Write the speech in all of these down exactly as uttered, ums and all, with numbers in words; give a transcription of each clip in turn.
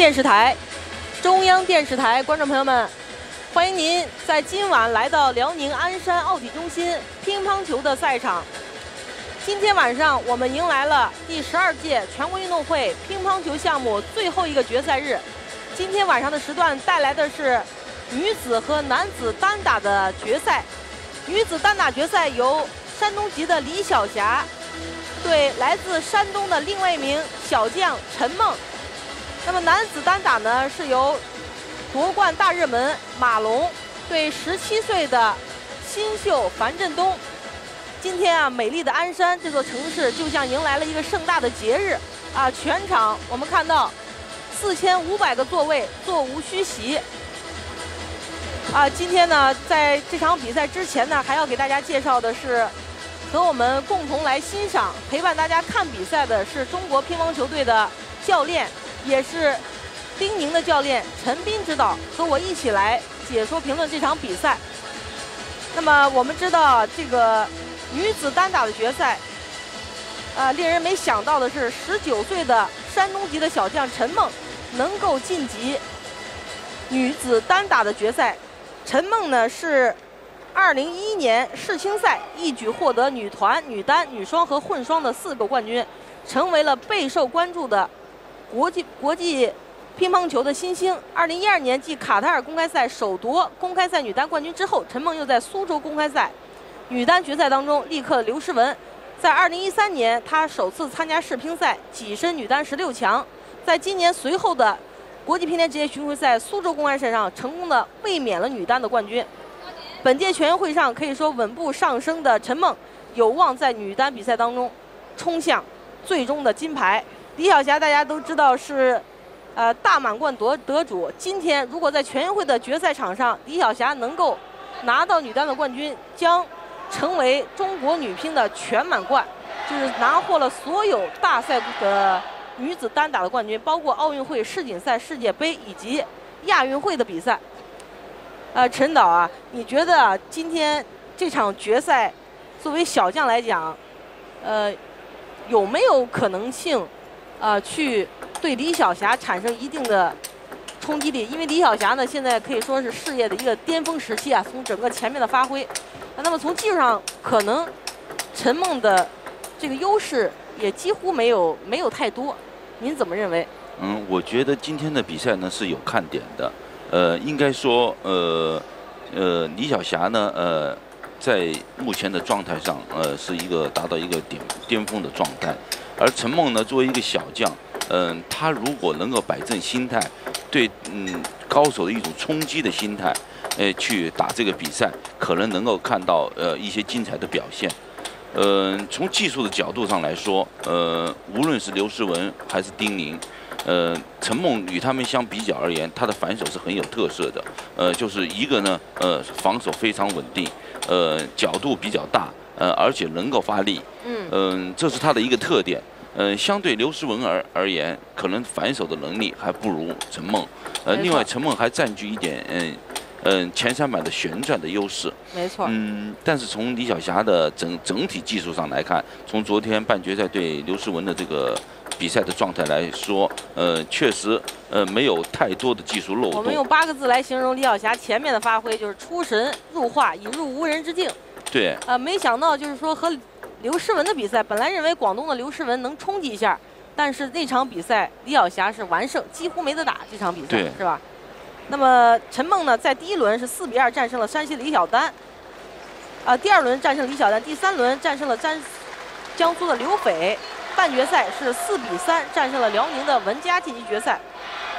电视台，中央电视台观众朋友们，欢迎您在今晚来到辽宁鞍山奥体中心乒乓球的赛场。今天晚上我们迎来了第十二届全国运动会乒乓球项目最后一个决赛日。今天晚上的时段带来的是女子和男子单打的决赛。女子单打决赛由山东籍的李晓霞对来自山东的另外一名小将陈梦。那么男子单打呢，是由夺冠大热门马龙对十七岁的新秀樊振东。今天啊，美丽的鞍山这座城市就像迎来了一个盛大的节日啊！全场我们看到四千五百个座位，座无虚席。啊，今天呢，在这场比赛之前呢，还要给大家介绍的是，和我们共同来欣赏、陪伴大家看比赛的是中国乒乓球队的教练，也是丁宁的教练陈斌指导，和我一起来解说评论这场比赛。那么我们知道这个女子单打的决赛，呃，令人没想到的是，十九岁的山东籍的小将陈梦能够晋级女子单打的决赛。陈梦呢是二零一一年世青赛一举获得女团、女单、女双和混双的四个冠军，成为了备受关注的国际国际乒乓球的新星。二零一二年继卡塔尔公开赛首夺公开赛女单冠军之后，陈梦又在苏州公开赛女单决赛当中力克了刘诗雯。在二零一三年，她首次参加世乒赛，跻身女单十六强。在今年随后的国际乒联职业巡回赛苏州公开赛上，成功的卫冕了女单的冠军。本届全运会上可以说稳步上升的陈梦，有望在女单比赛当中冲向最终的金牌。李晓霞大家都知道是，呃大满贯得得主。今天如果在全运会的决赛场上，李晓霞能够拿到女单的冠军，将成为中国女乒的全满贯，就是拿获了所有大赛的女子单打的冠军，包括奥运会、世锦赛、世界杯以及亚运会的比赛。呃，陈导啊，你觉得啊，今天这场决赛，作为小将来讲，呃，有没有可能性，呃，去对李晓霞产生一定的冲击力？因为李晓霞呢，现在可以说是事业的一个巅峰时期啊，从整个前面的发挥，那么从技术上，可能陈梦的这个优势也几乎没有没有太多。您怎么认为？ 嗯，我觉得今天的比赛呢是有看点的。呃，应该说，呃，呃，李晓霞呢，呃，在目前的状态上，呃，是一个达到一个顶巅峰的状态。而陈梦呢，作为一个小将，嗯、呃，他如果能够摆正心态，对，嗯，高手的一种冲击的心态，呃，去打这个比赛，可能能够看到呃一些精彩的表现。呃，从技术的角度上来说，呃，无论是刘诗雯还是丁宁，呃，陈梦与他们相比较而言，他的反手是很有特色的。呃，就是一个呢，呃，防守非常稳定，呃，角度比较大，呃，而且能够发力。嗯。嗯、呃，这是他的一个特点。呃，相对刘诗雯而而言，可能反手的能力还不如陈梦。呃，另外陈梦还占据一点，嗯、呃。嗯，前三板的旋转的优势， 没错。 嗯，但是从李晓霞的整整体技术上来看，从昨天半决赛对刘诗雯的这个比赛的状态来说，呃，确实呃没有太多的技术漏洞。 我们用八个字来形容李晓霞前面的发挥，就是出神入化，引入无人之境。 对。 呃，没想到就是说和刘诗雯的比赛，本来认为广东的刘诗雯能冲击一下，但是那场比赛李晓霞是完胜，几乎没得打这场比赛，是吧？那么陈梦呢，在第一轮是四比二战胜了山西的李晓丹，啊、呃，第二轮战胜李晓丹，第三轮战胜了江江苏的刘斐，半决赛是四比三战胜了辽宁的文佳晋级决赛。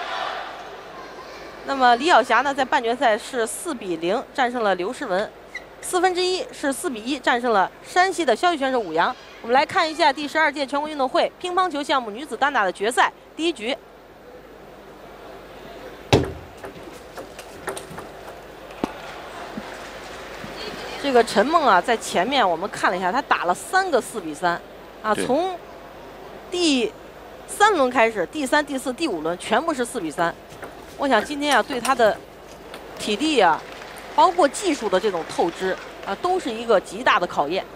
那么李晓霞呢，在半决赛是四比零战胜了刘诗雯，四分之一是四比一战胜了山西的消息选手武阳。我们来看一下第十二届全国运动会乒乓球项目女子单打的决赛第一局。这个陈梦啊，在前面我们看了一下，他打了三个四比三，啊，从第三轮开始，第三、第四、第五轮全部是四比三。我想今天啊，对他的体力啊，包括技术的这种透支啊，都是一个极大的考验。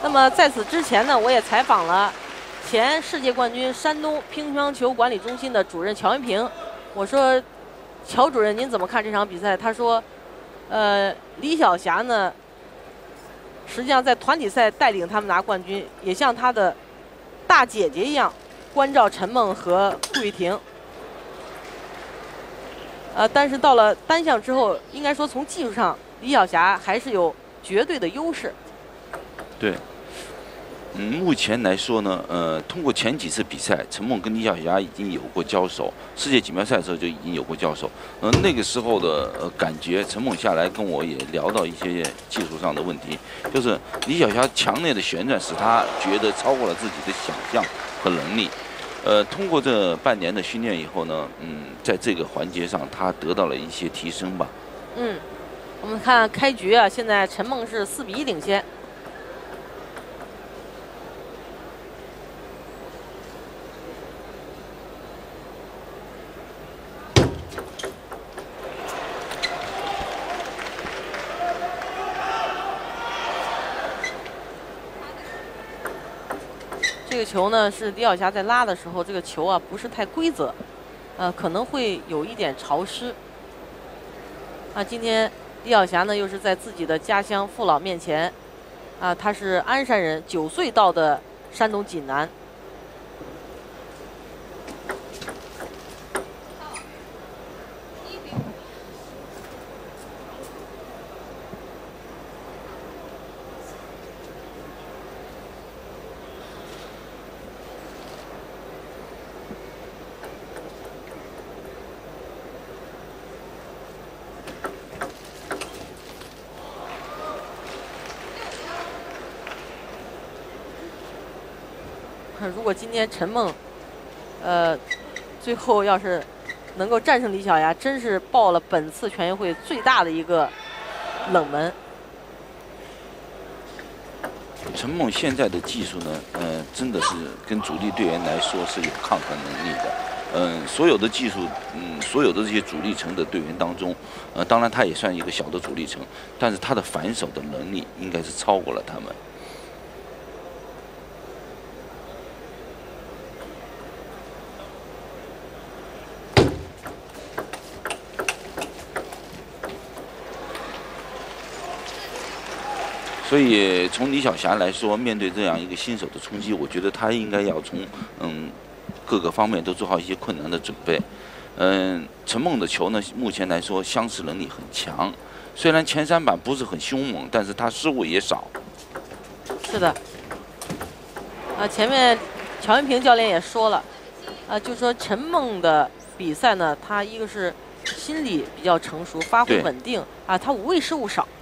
那么在此之前呢，我也采访了前世界冠军山东乒乓球管理中心的主任乔文平。我说，乔主任您怎么看这场比赛？他说，呃，李晓霞呢，实际上在团体赛带领他们拿冠军，也像他的大姐姐一样关照陈梦和顾玉婷。呃，但是到了单项之后，应该说从技术上，李晓霞还是有绝对的优势。 对，嗯，目前来说呢，呃，通过前几次比赛，陈梦跟李晓霞已经有过交手，世界锦标赛的时候就已经有过交手。呃，那个时候的呃感觉，陈梦下来跟我也聊到一些技术上的问题，就是李晓霞强烈的旋转使他觉得超过了自己的想象和能力。呃，通过这半年的训练以后呢，嗯，在这个环节上他得到了一些提升吧。 嗯，我们看开局啊，现在陈梦是四比一领先。这个球呢是李晓霞在拉的时候，这个球啊不是太规则，呃，可能会有一点潮湿。啊，今天李晓霞呢又是在自己的家乡父老面前，啊，她是鞍山人，九岁到的山东济南。如果今天陈梦，呃，最后要是能够战胜李晓霞，真是爆了本次全运会最大的一个冷门。 陈梦现在的技术呢，呃，真的是跟主力队员来说是有抗衡能力的。嗯、呃，所有的技术，嗯，所有的这些主力层的队员当中，呃，当然他也算一个小的主力层，但是他的反手的能力应该是超过了他们。所以从李晓霞来说，面对这样一个新手的冲击，我觉得他应该要从嗯各个方面都做好一些困难的准备。嗯，陈梦的球呢，目前来说相持能力很强，虽然前三板不是很凶猛，但是他失误也少。 是的。啊，前面乔文平教练也说了，啊，就说陈梦的比赛呢，他一个是心理比较成熟，发挥稳定啊，他无谓失误少。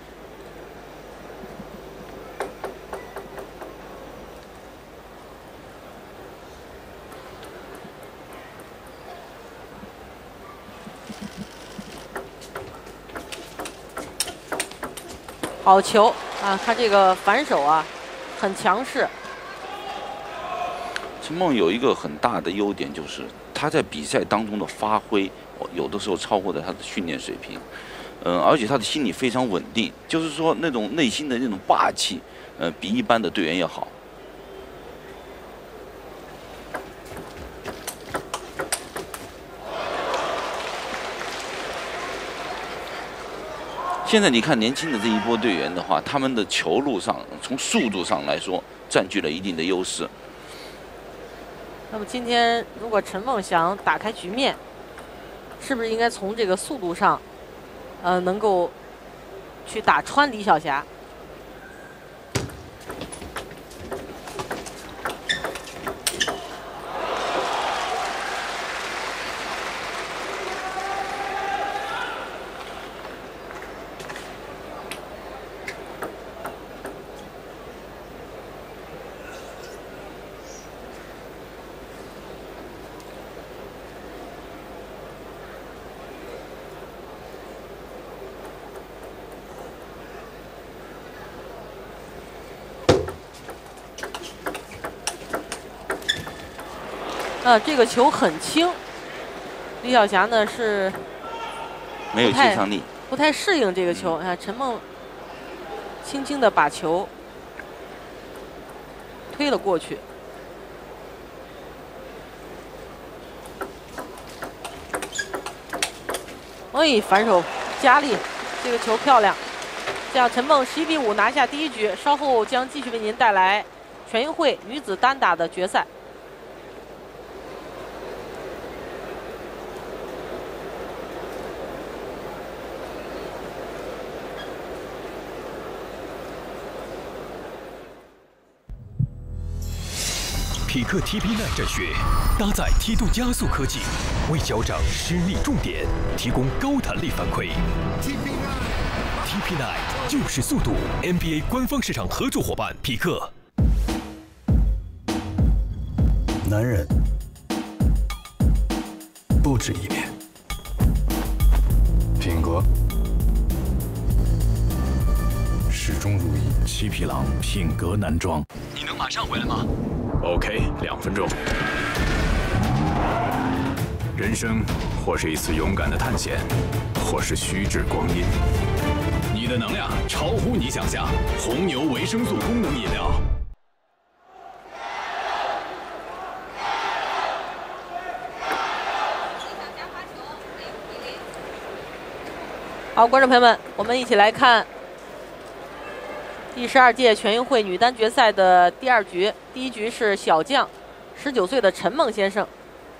好球啊！看这个反手啊，很强势。 陈梦有一个很大的优点，就是他在比赛当中的发挥，有的时候超过了他的训练水平。嗯、呃，而且他的心理非常稳定，就是说那种内心的那种霸气，呃，比一般的队员要好。现在你看年轻的这一波队员的话，他们的球路上从速度上来说占据了一定的优势。 那么今天如果陈梦想打开局面，是不是应该从这个速度上，呃，能够去打穿李晓霞？啊，这个球很轻，李晓霞呢是没有接上力， 不太适应这个球。啊，陈梦轻轻的把球推了过去。哎，反手加力，这个球漂亮。这样陈梦十一比五拿下第一局，稍后将继续为您带来全运会女子单打的决赛。 匹克 T P 九 战靴搭载梯度加速科技，为脚掌施力重点提供高弹力反馈。T P 九 就是速度 ，N B A 官方市场合作伙伴匹克。 男人不止一面，品格始终如一。 七匹狼品格男装。 你能马上回来吗？ OK， 两分钟。人生或是一次勇敢的探险，或是虚掷光阴。你的能量超乎你想象，红牛维生素功能饮料。 好，观众朋友们，我们一起来看第十二届全运会女单决赛的第二局。第一局是小将，十九岁的陈梦先生。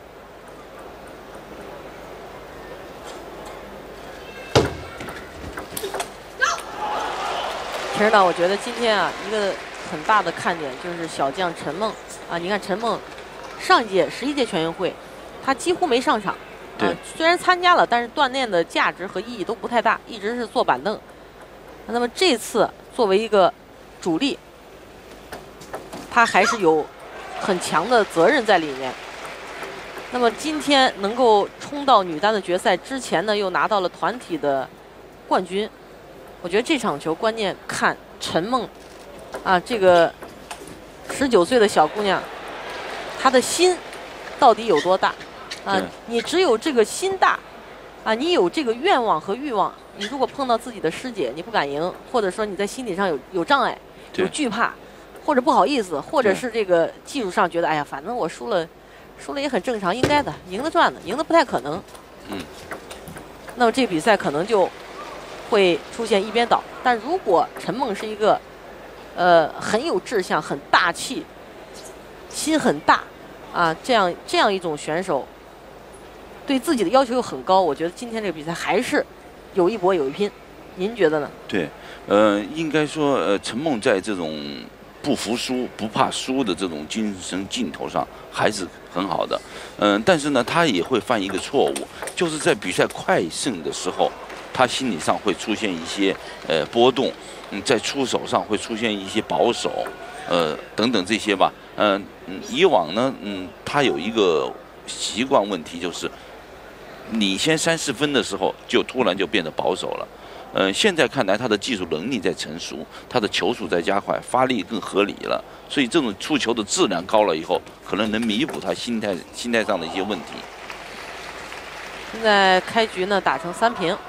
其实呢，我觉得今天啊，一个很大的看点就是小将陈梦啊。你看陈梦上一届十一届全运会，她几乎没上场。 对、 啊，虽然参加了，但是锻炼的价值和意义都不太大，一直是坐板凳。那么这次作为一个主力，他还是有很强的责任在里面。那么今天能够冲到女单的决赛之前呢，又拿到了团体的冠军。我觉得这场球关键看陈梦啊，这个十九岁的小姑娘，她的心到底有多大啊？你只有这个心大啊，你有这个愿望和欲望，你如果碰到自己的师姐，你不敢赢，或者说你在心理上有有障碍，有惧怕，或者不好意思，或者是这个技术上觉得，哎呀，反正我输了，输了也很正常，应该的，赢得赚的，赢得不太可能。 嗯。 那么这比赛可能就会出现一边倒。但如果陈梦是一个，呃，很有志向、很大气、心很大啊，这样这样一种选手。对自己的要求又很高，我觉得今天这个比赛还是有一搏有一拼，您觉得呢？ 对，呃，应该说，呃，陈梦在这种不服输、不怕输的这种精神劲头上还是很好的，嗯、呃，但是呢，他也会犯一个错误，就是在比赛快胜的时候，他心理上会出现一些呃波动，嗯，在出手上会出现一些保守，呃，等等这些吧，嗯、呃，以往呢，嗯，他有一个习惯问题就是。领先三四分的时候，就突然就变得保守了。嗯、呃，现在看来他的技术能力在成熟，他的球速在加快，发力更合理了。所以这种出球的质量高了以后，可能能弥补他心态心态上的一些问题。 现在开局呢打成三平。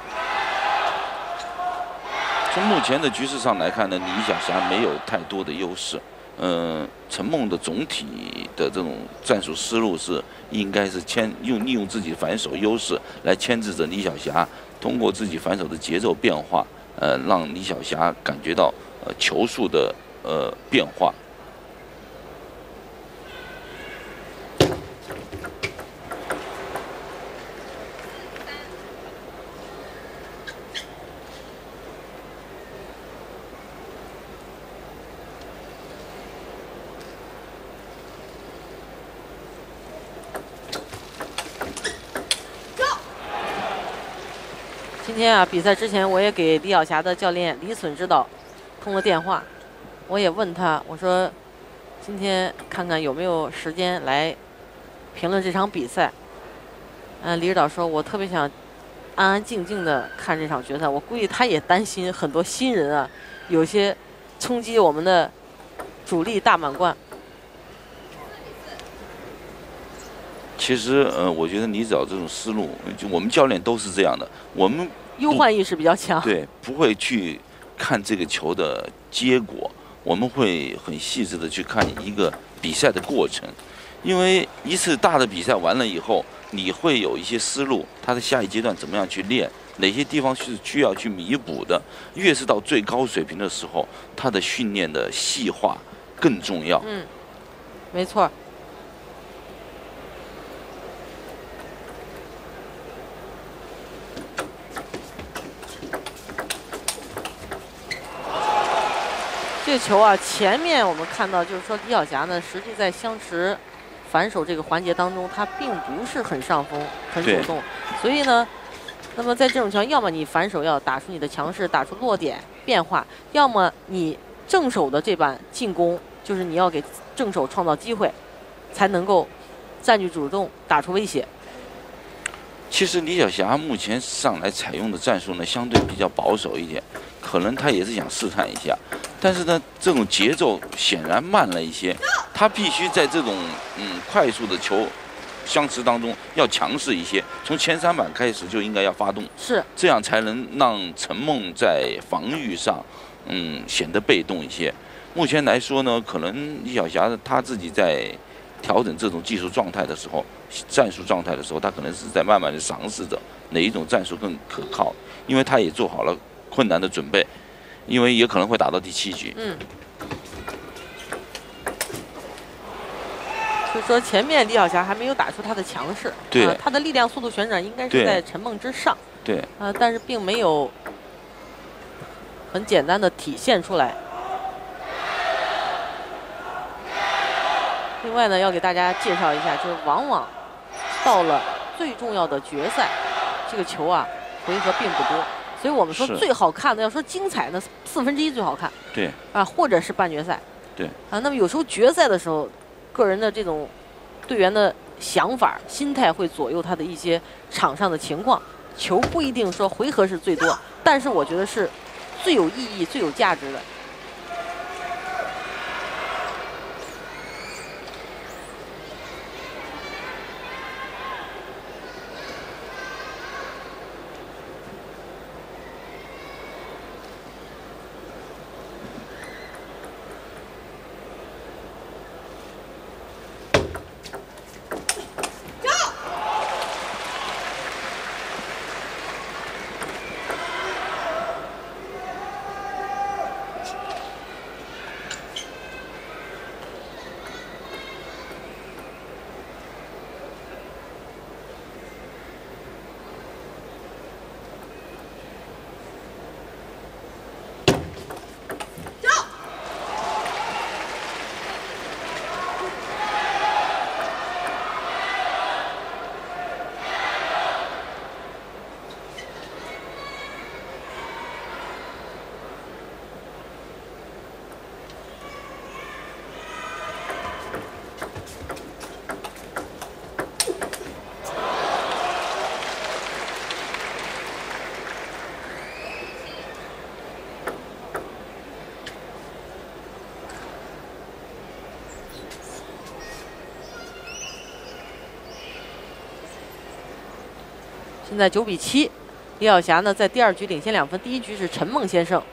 从目前的局势上来看呢，李晓霞没有太多的优势。嗯、呃，陈梦的总体的这种战术思路是，应该是牵用利用自己反手优势来牵制着李晓霞，通过自己反手的节奏变化，呃，让李晓霞感觉到呃球速的呃变化。 今天啊，比赛之前我也给李晓霞的教练李隼指导通了电话，我也问他，我说今天看看有没有时间来评论这场比赛。嗯，李指导说，我特别想安安静静的看这场决赛。我估计他也担心很多新人啊，有些冲击我们的主力大满贯。 其实，呃，我觉得李指导这种思路，就我们教练都是这样的，我们忧患意识比较强。 对，不会去看这个球的结果， 我们会很细致的去看一个比赛的过程，因为一次大的比赛完了以后，你会有一些思路，他的下一阶段怎么样去练，哪些地方是需要去弥补的。越是到最高水平的时候，他的训练的细化更重要。 嗯，没错。这个球啊，前面我们看到，就是说李晓霞呢，实际在相持反手这个环节当中，她并不是很上风、很主动，所以呢，那么在这种情况，要么你反手要打出你的强势，打出落点变化，要么你正手的这板进攻，就是你要给正手创造机会，才能够占据主动，打出威胁。 其实李晓霞目前上来采用的战术呢，相对比较保守一点，可能她也是想试探一下，但是呢，这种节奏显然慢了一些，她必须在这种嗯快速的球相持当中要强势一些，从前三板开始就应该要发动， 是这样才能让陈梦在防御上嗯显得被动一些。目前来说呢，可能李晓霞她自己在调整这种技术状态的时候，战术状态的时候，他可能是在慢慢的尝试着哪一种战术更可靠，因为他也做好了困难的准备，因为也可能会打到第七局。 嗯。所以说前面李晓霞还没有打出她的强势， 对， 呃、她的力量、速度、旋转应该是在陈梦之上。 对。 呃，但是并没有很简单的体现出来。另外呢，要给大家介绍一下，就是往往到了最重要的决赛，这个球啊回合并不多，所以我们说最好看的，要说精彩呢，四分之一最好看。 对。 啊，或者是半决赛。 对。 啊，那么有时候决赛的时候，个人的这种队员的想法、心态会左右他的一些场上的情况。球不一定说回合是最多，但是我觉得是最有意义、最有价值的。现在九比七，李晓霞呢在第二局领先两分，第一局是陈梦先胜。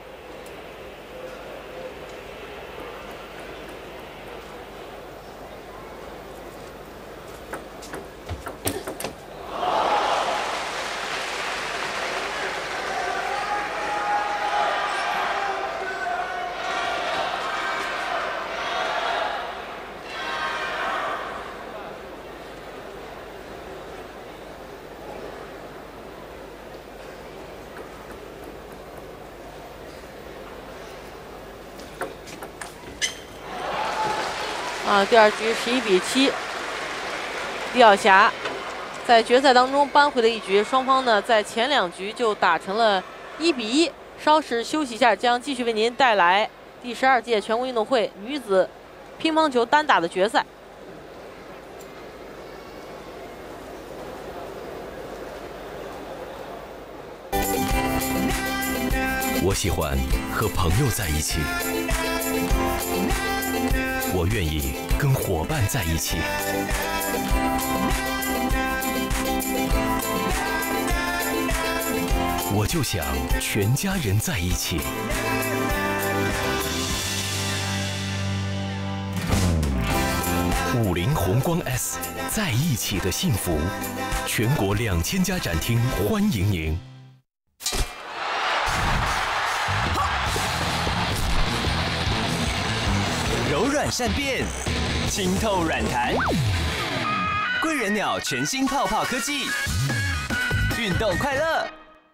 啊，第二局十一比七，李晓霞在决赛当中扳回了一局。双方呢在前两局就打成了一比一。稍事休息一下，将继续为您带来第十二届全国运动会女子乒乓球单打的决赛。 我喜欢和朋友在一起。我愿意跟伙伴在一起，我就想全家人在一起。 五菱宏光 S， 在一起的幸福，全国两千家展厅欢迎您。 柔软善变，清透软弹。贵人鸟全新泡泡科技，运动快乐。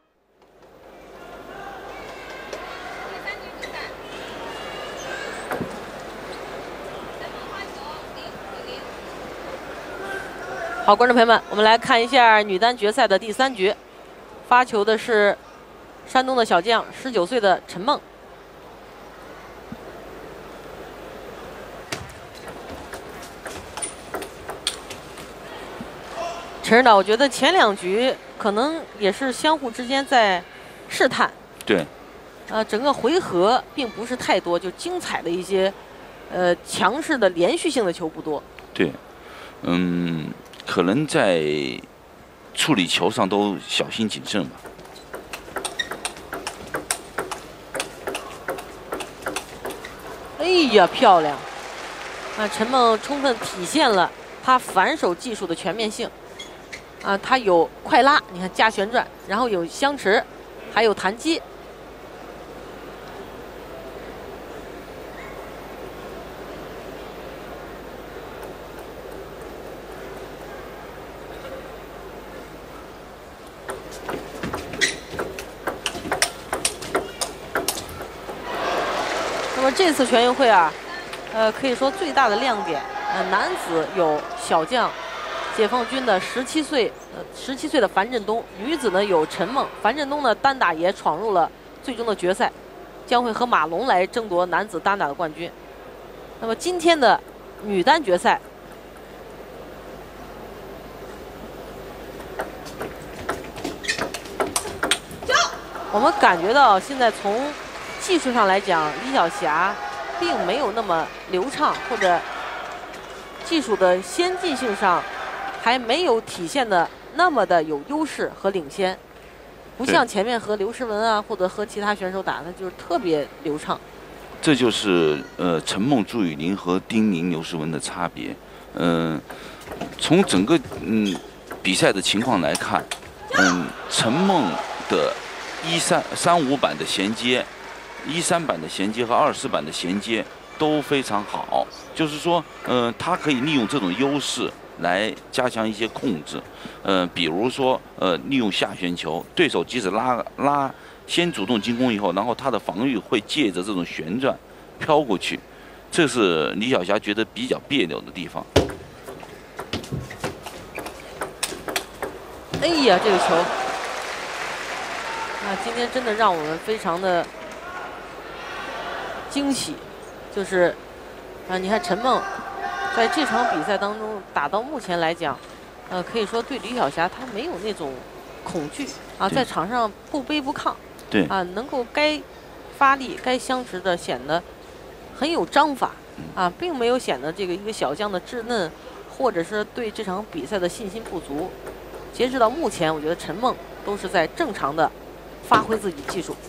好，观众朋友们，我们来看一下女单决赛的第三局，发球的是山东的小将，十九岁的陈梦。陈指导，我觉得前两局可能也是相互之间在试探。 对。 呃，整个回合并不是太多，就精彩的一些，呃，强势的连续性的球不多。 对，嗯。可能在处理球上都小心谨慎吧。 哎呀，漂亮！啊，陈梦充分体现了他反手技术的全面性。啊，他有快拉，你看加旋转，然后有相持，还有弹击。这次全运会啊，呃，可以说最大的亮点，呃，男子有小将解放军的十七岁，呃，十七岁的樊振东；女子呢有陈梦，樊振东呢单打也闯入了最终的决赛，将会和马龙来争夺男子单打的冠军。那么今天的女单决赛，我们感觉到现在从技术上来讲，李晓霞并没有那么流畅，或者技术的先进性上还没有体现的那么的有优势和领先，不像前面和刘诗雯啊，或者和其他选手打的就是特别流畅。 这就是呃陈梦、朱雨玲和丁宁、刘诗雯的差别。嗯、呃，从整个嗯比赛的情况来看，嗯，陈梦的一三三五版的衔接。一三版的衔接和二四版的衔接都非常好，就是说，嗯、呃，他可以利用这种优势来加强一些控制，呃，比如说，呃，利用下旋球，对手即使拉拉先主动进攻以后，然后他的防御会借着这种旋转飘过去，这是李晓霞觉得比较别扭的地方。 哎呀，这个球，啊，今天真的让我们非常的惊喜，就是啊，你看陈梦在这场比赛当中打到目前来讲，呃，可以说对李晓霞她没有那种恐惧啊，在场上不卑不亢， 对啊，能够该发力该相持的显得很有章法啊，并没有显得这个一个小将的稚嫩，或者是对这场比赛的信心不足。截止到目前，我觉得陈梦都是在正常的发挥自己技术。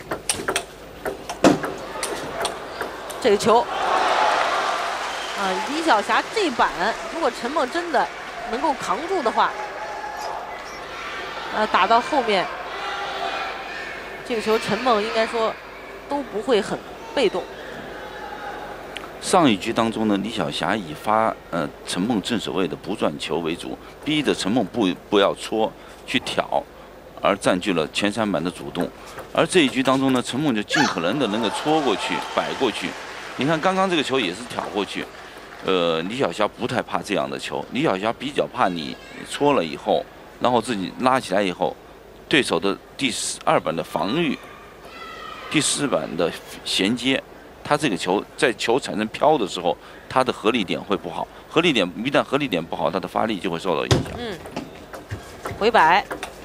这个球，啊，李晓霞这板，如果陈梦真的能够扛住的话，呃，打到后面，这个球陈梦应该说都不会很被动。 上一局当中呢，李晓霞以发呃陈梦正手位的不转球为主，逼着陈梦不不要搓去挑，而占据了前三板的主动。而这一局当中呢，陈梦就尽可能的能够搓过去、摆过去。你看刚刚这个球也是挑过去，呃，李晓霞不太怕这样的球，李晓霞比较怕你搓了以后，然后自己拉起来以后，对手的第二板的防御，第四板的衔接。他这个球在球产生飘的时候，他的合力点会不好，合力点一旦合力点不好，他的发力就会受到影响。 嗯，回摆。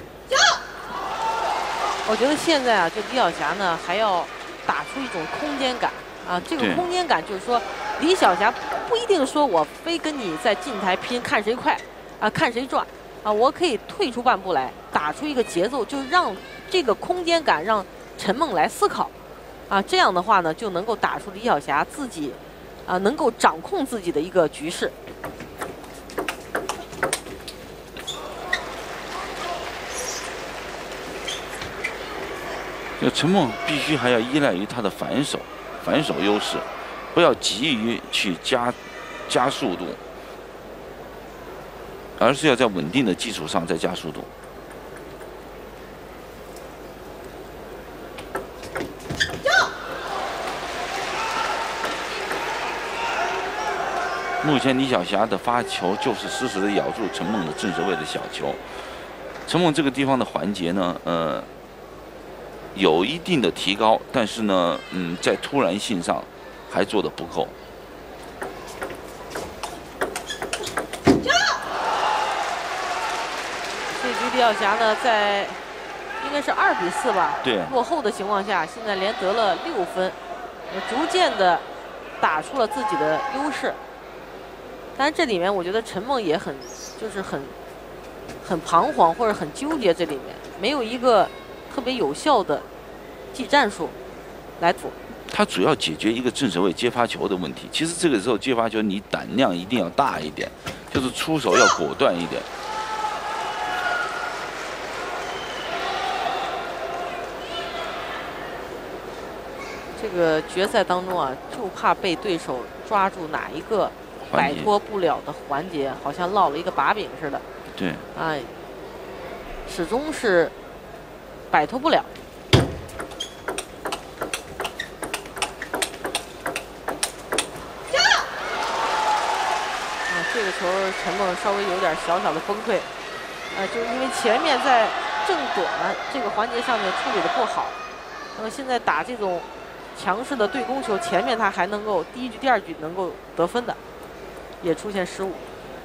我觉得现在啊，就李晓霞呢，还要打出一种空间感啊。这个空间感就是说，李晓霞不一定说我非跟你在近台拼，看谁快啊，看谁转啊，我可以退出半步来，打出一个节奏，就让这个空间感让陈梦来思考。啊，这样的话呢，就能够打出李晓霞自己，啊，能够掌控自己的一个局势。 这陈梦必须还要依赖于他的反手，反手优势，不要急于去加加速度，而是要在稳定的基础上再加速度。目前李晓霞的发球就是死死的咬住陈梦的正手位的小球。陈梦这个地方的环节呢，呃，有一定的提高，但是呢，嗯，在突然性上还做得不够。 这局李晓霞呢，在应该是二比四吧， 对， 落后的情况下，现在连得了六分，逐渐的打出了自己的优势。但是这里面我觉得陈梦也很，就是很很彷徨或者很纠结，这里面没有一个特别有效的技战术来辅。 他主要解决一个正手位接发球的问题。其实这个时候接发球，你胆量一定要大一点，就是出手要果断一点。 这个决赛当中啊，就怕被对手抓住哪一个摆脱不了的环节，好像落了一个把柄似的。 对， 哎，始终是摆脱不了。啊，这个球陈梦稍微有点小小的崩溃，呃，就是因为前面在正短这个环节上面处理的不好，那么现在打这种强势的对攻球，前面他还能够第一局、第二局能够得分的，也出现失误。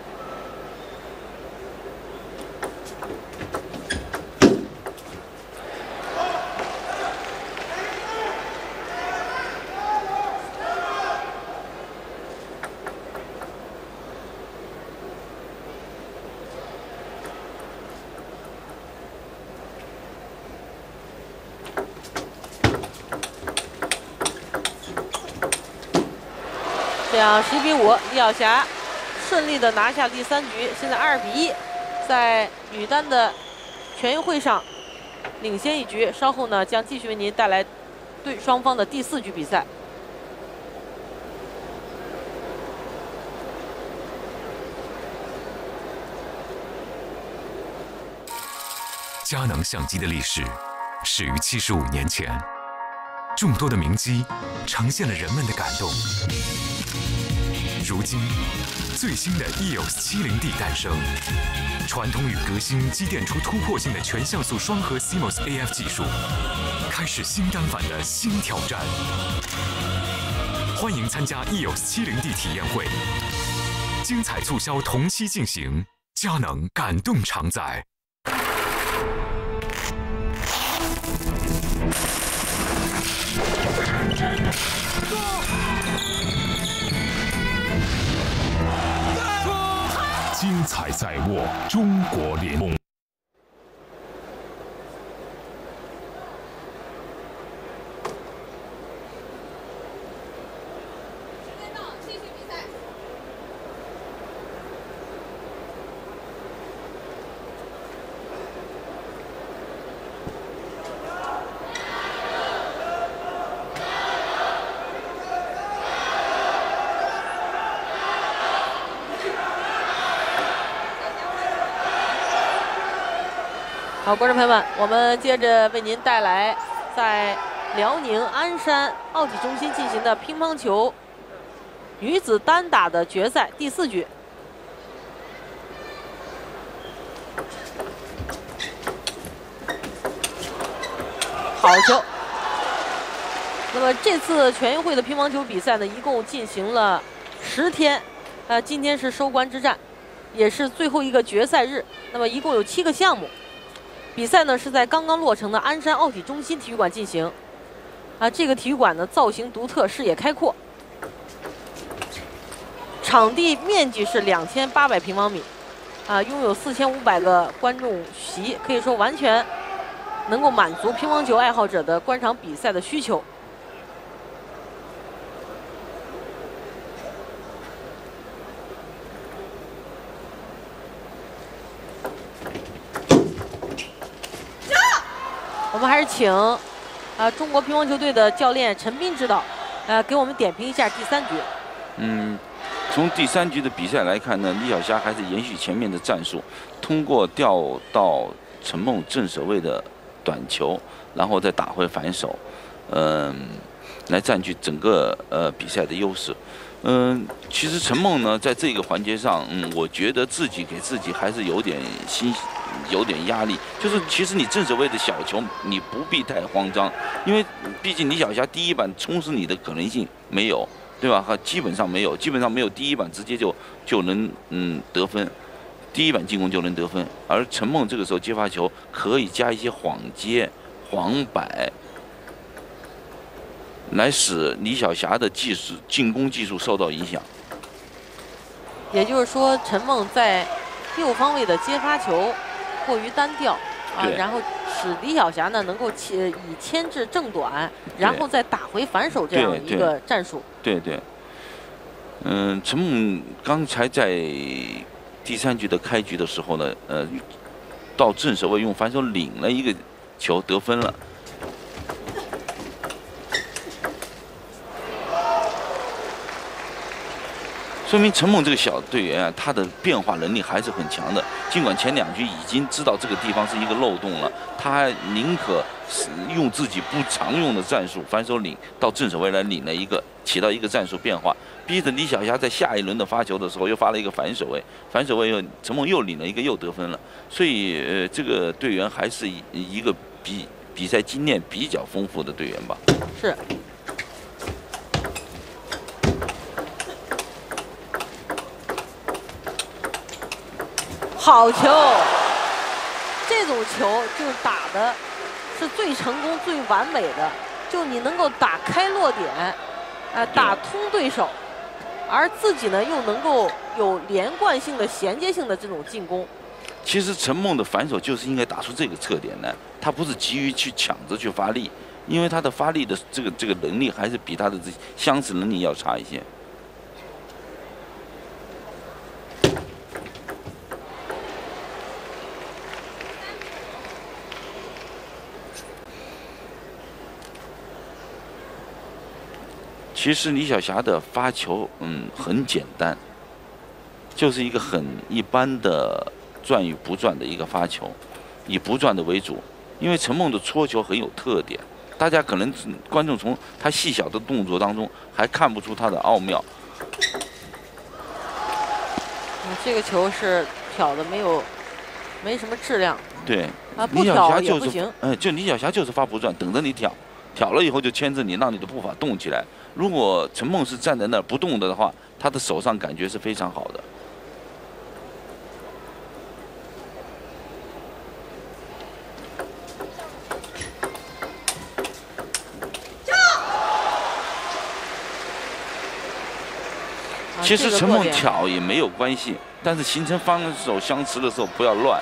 这样十一比五，李晓霞顺利的拿下第三局，现在二比一，在女单的全运会上领先一局。稍后呢，将继续为您带来对双方的第四局比赛。 佳能相机的历史始于七十五年前，众多的名机呈现了人们的感动。如今，最新的 E O S 七零 D 诞生，传统与革新积淀出突破性的全像素双核 C M O S A F 技术，开始新单反的新挑战。欢迎参加 E O S 七零 D 体验会，精彩促销同期进行，佳能感动常在。 精彩在握，中国联盟。 好，观众朋友们，我们接着为您带来在辽宁鞍山奥体中心进行的乒乓球女子单打的决赛第四局。好球！那么这次全运会的乒乓球比赛呢，一共进行了十天，呃，今天是收官之战，也是最后一个决赛日。那么一共有七个项目。比赛呢是在刚刚落成的鞍山奥体中心体育馆进行，啊，这个体育馆呢造型独特，视野开阔，场地面积是两千八百平方米，啊，拥有四千五百个观众席，可以说完全能够满足乒乓球爱好者的观赏比赛的需求。我们还是请啊，中国乒乓球队的教练陈斌指导，呃，给我们点评一下第三局。 嗯，从第三局的比赛来看呢，李晓霞还是延续前面的战术，通过吊到陈梦正手位的短球，然后再打回反手，嗯、呃，来占据整个呃比赛的优势。嗯、呃，其实陈梦呢，在这个环节上，嗯，我觉得自己给自己还是有点心。有点压力，就是其实你正手位的小球，你不必太慌张，因为毕竟李晓霞第一板冲死你的可能性没有，对吧？哈，基本上没有，基本上没有第一板直接就就能嗯得分，第一板进攻就能得分。而陈梦这个时候接发球可以加一些晃接、晃摆，来使李晓霞的技术进攻技术受到影响。 也就是说，陈梦在右方位的接发球过于单调啊，然后使李晓霞呢能够以牵制正短，然后再打回反手这样一个战术。 对 对, 对，嗯，陈梦刚才在第三局的开局的时候呢，呃，到正手位用反手领了一个球得分了。说明陈梦这个小队员啊，他的变化能力还是很强的。尽管前两局已经知道这个地方是一个漏洞了，他宁可用自己不常用的战术反手领到正手位来领了一个，起到一个战术变化，逼着李晓霞在下一轮的发球的时候又发了一个反手位，反手位又陈梦又领了一个又得分了。所以呃，这个队员还是一个比比赛经验比较丰富的队员吧。 是。好球！这种球就是打的是最成功、最完美的，就你能够打开落点，呃，打通对手，而自己呢又能够有连贯性的、衔接性的这种进攻。 其实陈梦的反手就是应该打出这个侧点来，他不是急于去抢着去发力，因为他的发力的这个这个能力还是比他的这相持能力要差一些。其实李晓霞的发球，嗯，很简单，就是一个很一般的转与不转的一个发球，以不转的为主。因为陈梦的搓球很有特点，大家可能观众从他细小的动作当中还看不出他的奥妙。 嗯，这个球是挑的没有，没什么质量。 对， 啊，不挑也就是， 不行。 哎，就李晓霞就是发不转，等着你挑。挑了以后就牵制你，让你的步伐动起来。如果陈梦是站在那儿不动的话，他的手上感觉是非常好的。其实陈梦挑也没有关系，但是形成防守相持的时候不要乱。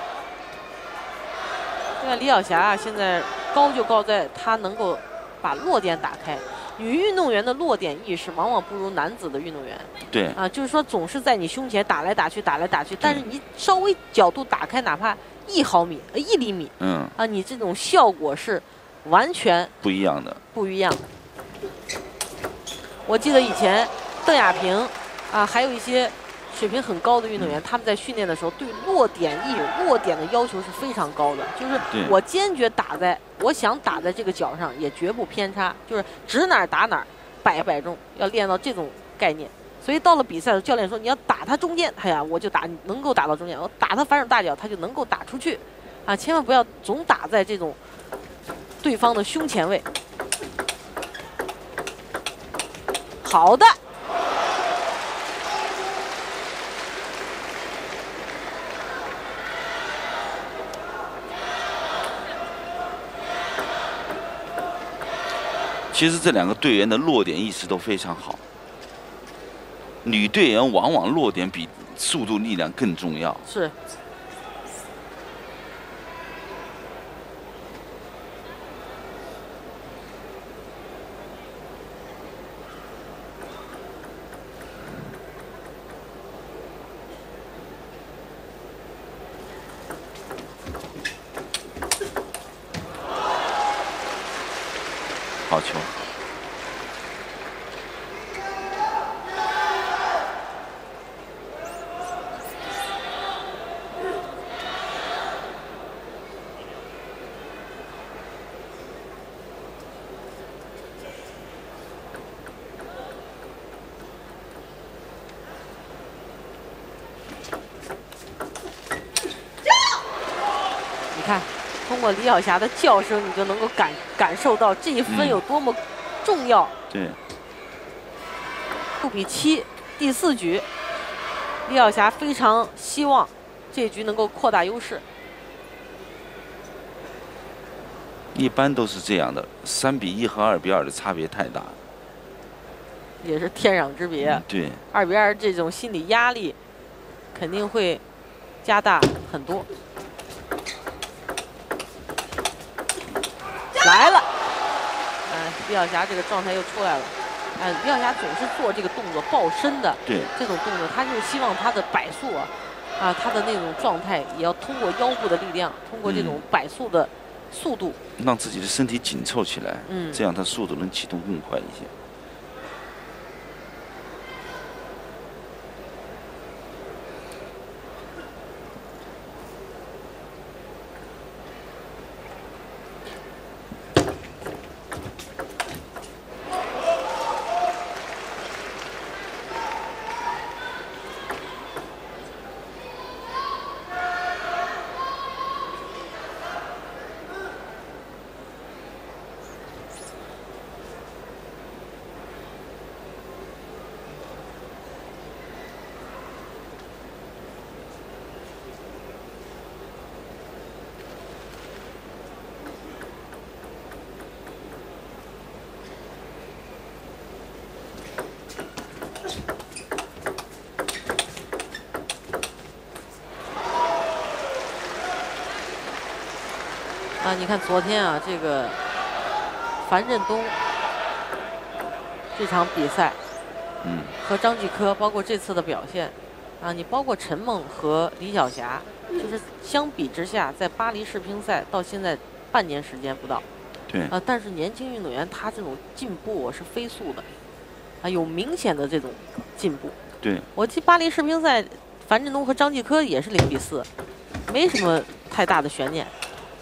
对，李晓霞啊，现在高就高在她能够把落点打开。女运动员的落点意识往往不如男子的运动员。 对啊，就是说总是在你胸前打来打去，打来打去，但是你稍微角度打开，哪怕一毫米、呃一厘米， 嗯， 啊，你这种效果是完全不一样的。 不一样。我记得以前邓亚萍啊，还有一些水平很高的运动员，他们在训练的时候对落点意识、落点的要求是非常高的，就是我坚决打在。我想打在这个脚上，也绝不偏差，就是指哪儿打哪儿，百百中，要练到这种概念。所以到了比赛的时候，教练说你要打他中间，哎呀，我就打，你能够打到中间，我打他反手大脚，他就能够打出去，啊，千万不要总打在这种对方的胸前位。好的。 其实这两个队员的落点意识都非常好。女队员往往落点比速度力量更重要。 是。 好球。 你看，通过李晓霞的叫声，你就能够感感受到这一分有多么重要。 嗯、对， 六比七，第四局，李晓霞非常希望这局能够扩大优势。 一般都是这样的，三比一和二比二的差别太大， 也是天壤之别。 嗯、对， 二比二这种心理压力肯定会加大很多。来了，嗯，李晓霞这个状态又出来了。哎，李晓霞总是做这个动作抱身的， 对， 这种动作，她就是希望她的摆速啊，啊，她的那种状态也要通过腰部的力量，通过这种摆速的速度， 嗯、让自己的身体紧凑起来， 嗯， 这样她速度能启动更快一些。 啊，你看昨天啊，这个樊振东这场比赛， 嗯， 和张继科，包括这次的表现，啊，你包括陈梦和李晓霞，就是相比之下，在巴黎世乒赛到现在半年时间不到， 对， 啊，但是年轻运动员他这种进步是飞速的，啊，有明显的这种进步。 对， 我记巴黎世乒赛，樊振东和张继科也是零比四，没什么太大的悬念。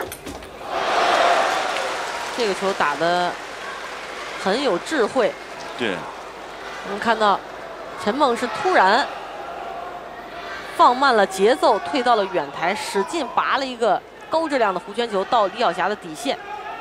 这个球打得很有智慧。 对， 我们看到陈梦是突然放慢了节奏，退到了远台，使劲拔了一个高质量的弧圈球到李晓霞的底线。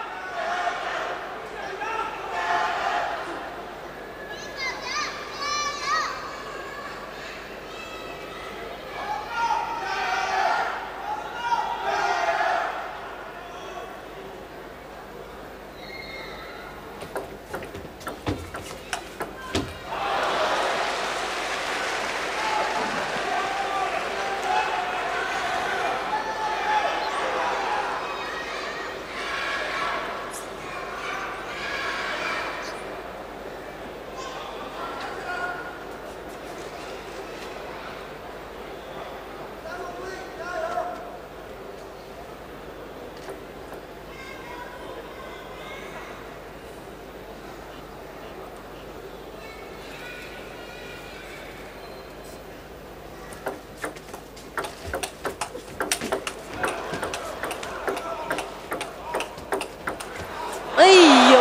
哎呦，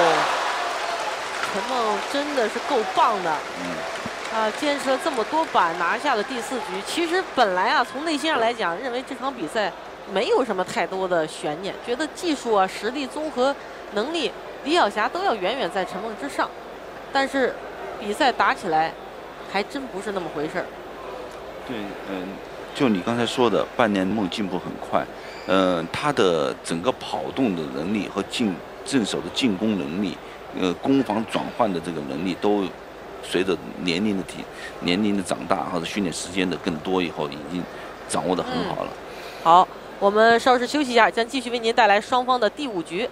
陈梦真的是够棒的， 嗯， 啊，坚持了这么多板，拿下了第四局。其实本来啊，从内心上来讲，认为这场比赛没有什么太多的悬念，觉得技术啊、实力、综合能力，李晓霞都要远远在陈梦之上。但是比赛打起来，还真不是那么回事儿。 对，嗯，就你刚才说的，半年梦进步很快，嗯，他的整个跑动的能力和进正手的进攻能力，呃，攻防转换的这个能力，都随着年龄的提年龄的长大或者训练时间的更多以后，已经掌握得很好了。 嗯、好，我们稍事休息一下，将继续为您带来双方的第五局。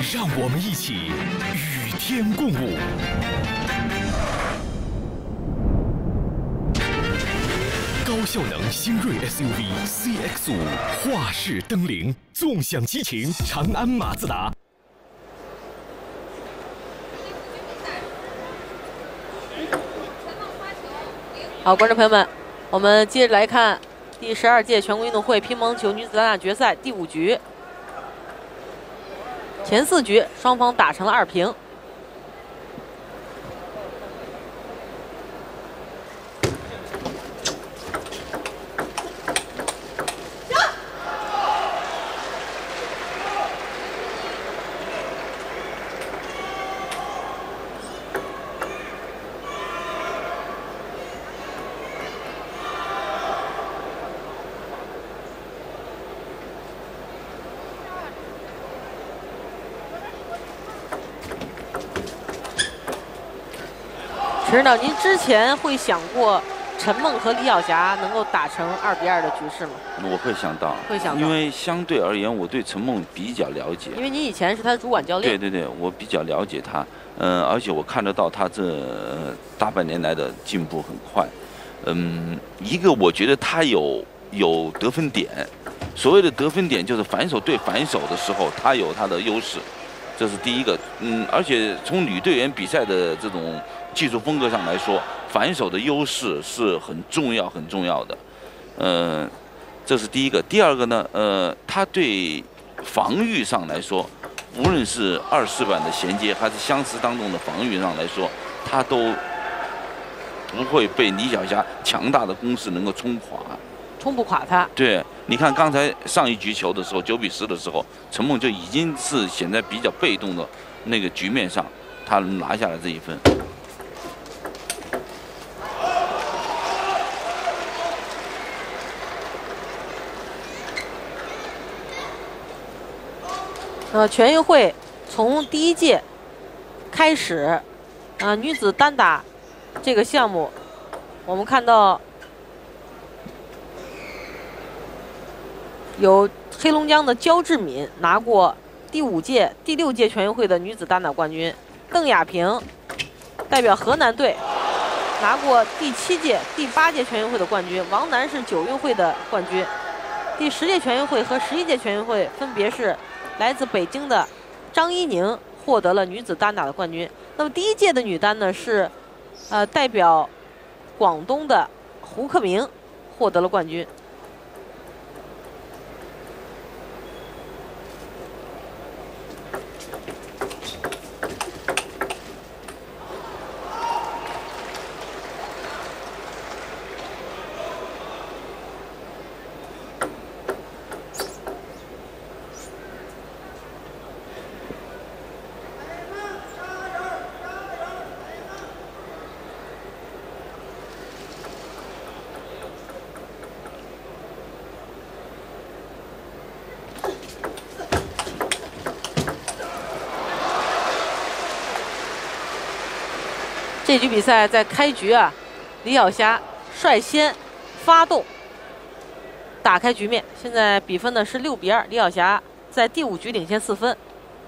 让我们一起与天共舞。高效能新锐 S U V C X 五画式登临，纵享激情长安马自达。 好，观众朋友们，我们接着来看第十二届全国运动会乒乓球女子单打决赛第五局。前四局双方打成了二平。陈指导，您之前会想过陈梦和李晓霞能够打成二比二的局势吗？ 我会想到， 会想到， 因为相对而言，我对陈梦比较了解。 因为您以前是他的主管教练。 对对对，我比较了解他，嗯、呃，而且我看得到他这、呃、大半年来的进步很快。嗯，一个我觉得他有有得分点，所谓的得分点就是反手对反手的时候，他有他的优势，这是第一个。嗯，而且从女队员比赛的这种技术风格上来说，反手的优势是很重要、很重要的。呃，这是第一个。第二个呢，呃，他对防御上来说，无论是二式板的衔接，还是相持当中的防御上来说，他都不会被李晓霞强大的攻势能够冲垮， 冲不垮他。 对，你看刚才上一局球的时候，九比十的时候，陈梦就已经是显在比较被动的那个局面上，他拿下了这一分。 呃，全运会从第一届开始，呃，女子单打这个项目，我们看到有黑龙江的焦志敏拿过第五届、第六届全运会的女子单打冠军，邓亚萍代表河南队拿过第七届、第八届全运会的冠军，王楠是九运会的冠军，第十届全运会和十一届全运会分别是来自北京的张怡宁获得了女子单打的冠军。那么第一届的女单呢是，呃，代表广东的胡克明获得了冠军。这局比赛在开局啊，李晓霞率先发动，打开局面。现在比分呢是六比二，李晓霞在第五局领先四分。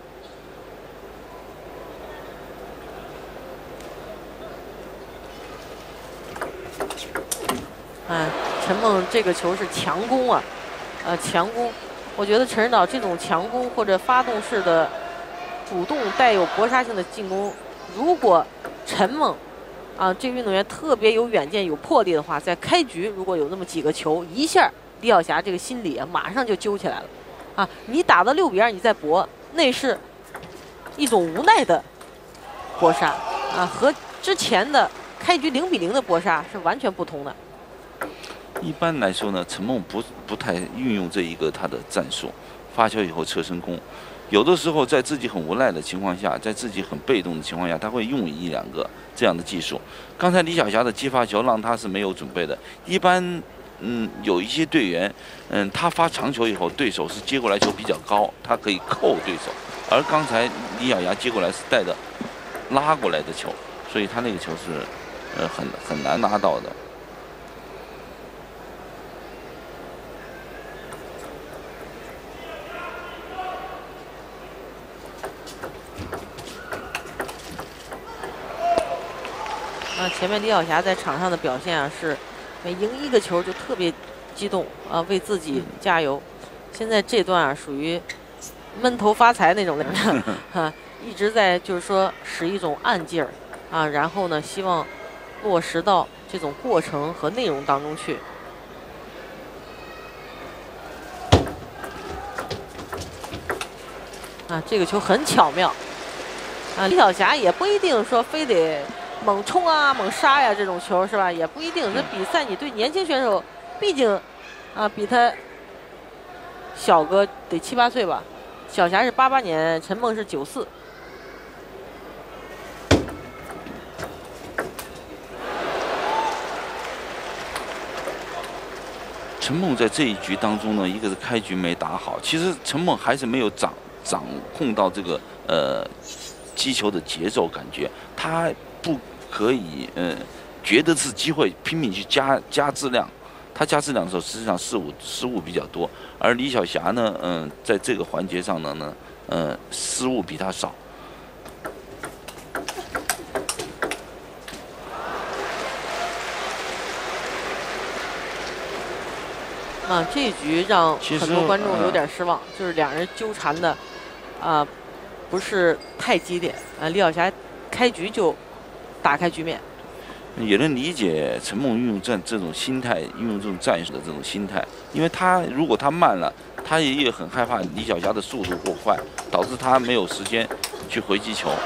哎，陈梦这个球是强攻啊，呃，强攻。我觉得陈指导这种强攻或者发动式的主动带有搏杀性的进攻，如果陈梦啊，这个运动员特别有远见、有魄力的话，在开局如果有那么几个球，一下李晓霞这个心理啊，马上就揪起来了。啊，你打到六比二，你再搏，那是一种无奈的搏杀啊，和之前的开局零比零的搏杀是完全不同的。 一般来说呢，陈梦不不太运用这一个他的战术，发球以后侧身攻。有的时候在自己很无奈的情况下，在自己很被动的情况下，他会用一两个这样的技术。刚才李晓霞的击发球让他是没有准备的。一般，嗯，有一些队员，嗯，他发长球以后，对手是接过来球比较高，他可以扣对手。而刚才李晓霞接过来是带着拉过来的球，所以他那个球是，呃，很很难拿到的。 啊，前面李晓霞在场上的表现啊，是每赢一个球就特别激动啊，为自己加油。现在这段啊，属于闷头发财那种的啊，一直在就是说使一种暗劲儿啊，然后呢，希望落实到这种过程和内容当中去。啊，这个球很巧妙啊，李晓霞也不一定说非得猛冲啊、猛杀呀这种球是吧？也不一定。这比赛你对年轻选手，毕竟啊比他小个得七八岁吧。晓霞是八八年，陈梦是九四。 陈梦在这一局当中呢，一个是开局没打好，其实陈梦还是没有掌掌控到这个呃击球的节奏，感觉他不可以呃觉得是机会拼命去加加质量，他加质量的时候实际上失误失误比较多，而李晓霞呢，嗯、呃，在这个环节上呢呢，呃，失误比他少。 啊，这一局让很多观众有点失望， 呃、 就是两人纠缠的，啊、呃，不是太激烈啊。李晓霞开局就打开局面， 也能理解陈梦运用这这种心态，运用这种战术的这种心态，因为他如果他慢了，他也也很害怕李晓霞的速度过快，导致他没有时间去回击球。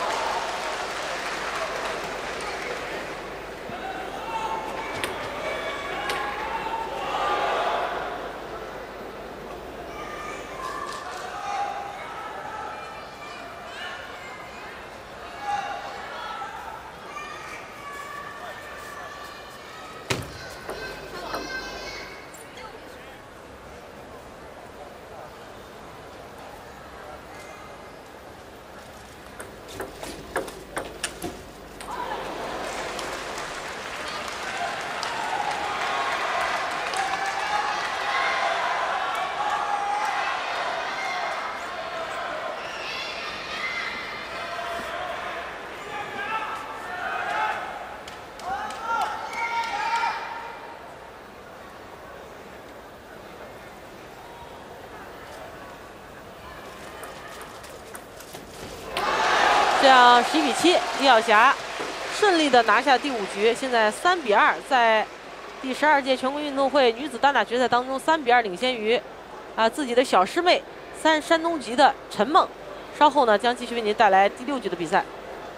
这样十一比七，李晓霞顺利的拿下第五局。现在三比二，在第十二届全国运动会女子单打决赛当中，三比二领先于啊自己的小师妹三山东籍的陈梦。稍后呢，将继续为您带来第六局的比赛。